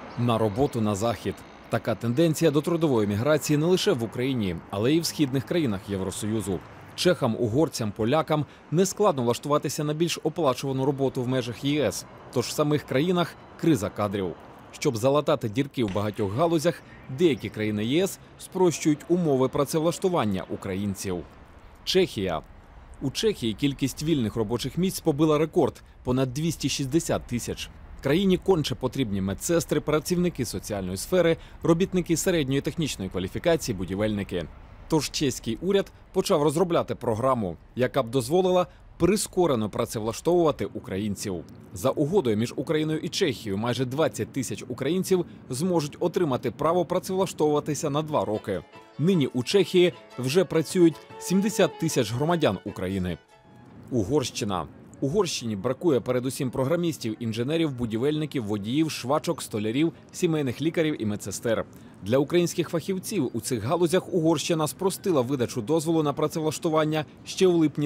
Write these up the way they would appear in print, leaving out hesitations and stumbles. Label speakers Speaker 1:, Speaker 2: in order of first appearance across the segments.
Speaker 1: На роботу на захід. Така тенденція до трудової міграції не лише в Україні, але й в східних країнах Євросоюзу. Чехам, угорцям, полякам не складно влаштуватися на більш оплачувану роботу в межах ЄС. Тож в самих країнах криза кадрів. Щоб залатати дірки в багатьох галузях, деякі країни ЄС спрощують умови працевлаштування українців. Чехія. У Чехії кількість вільних робочих місць побила рекорд – понад 260 тисяч. Країні конче потрібні медсестри, працівники соціальної сфери, робітники середньої технічної кваліфікації, будівельники. Тож чеський уряд почав розробляти програму, яка б дозволила прискорено працевлаштовувати українців. За угодою між Україною і Чехією майже 20 тисяч українців зможуть отримати право працевлаштовуватися на 2 роки. Нині у Чехії вже працюють 70 тисяч громадян України. Угорщина. Угорщині бракує передусім програмістів, інженерів, будівельників, водіїв, швачок, столярів, сімейних лікарів і медсестер. Для українських фахівців у цих галузях Угорщина спростила видачу дозволу на працевлаштування ще у липні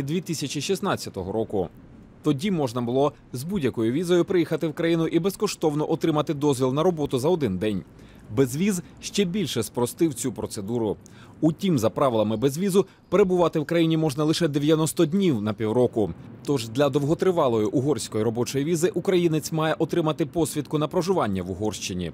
Speaker 1: 2016 року. Тоді можна було з будь-якою візою приїхати в країну і безкоштовно отримати дозвіл на роботу за 1 день. Безвіз ще більше спростив цю процедуру. Утім, за правилами безвізу, перебувати в країні можна лише 90 днів на півроку. Тож для довготривалої угорської робочої візи українець має отримати посвідку на проживання в Угорщині.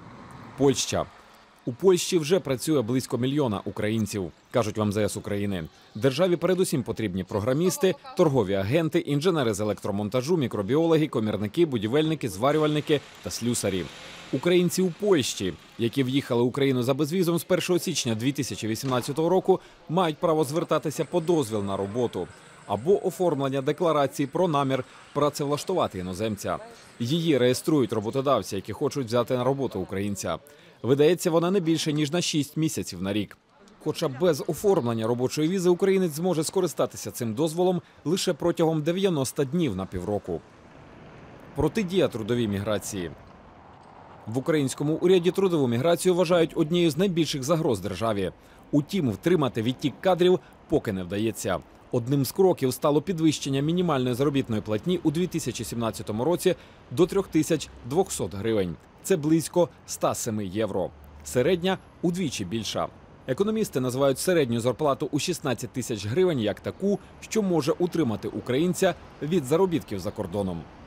Speaker 1: Польща. У Польщі вже працює близько 1 мільйона українців, кажуть в МЗС України. Державі передусім потрібні програмісти, торгові агенти, інженери з електромонтажу, мікробіологи, комірники, будівельники, зварювальники та слюсарі. Українці у Польщі, які в'їхали в Україну за безвізом з 1 січня 2018 року, мають право звертатися по дозвіл на роботу або оформлення декларації про намір працевлаштувати іноземця. Її реєструють роботодавці, які хочуть взяти на роботу українця. Видається вона не більше, ніж на 6 місяців на рік. Хоча без оформлення робочої візи українець зможе скористатися цим дозволом лише протягом 90 днів на півроку. Протидія трудовій міграції. В українському уряді трудову міграцію вважають однією з найбільших загроз державі. Утім, втримати відтік кадрів поки не вдається. Одним з кроків стало підвищення мінімальної заробітної платні у 2017 році до 3200 гривень. Це близько 107 євро. Середня – удвічі більша. Економісти називають середню зарплату у 16 тисяч гривень як таку, що може утримати українця від заробітків за кордоном.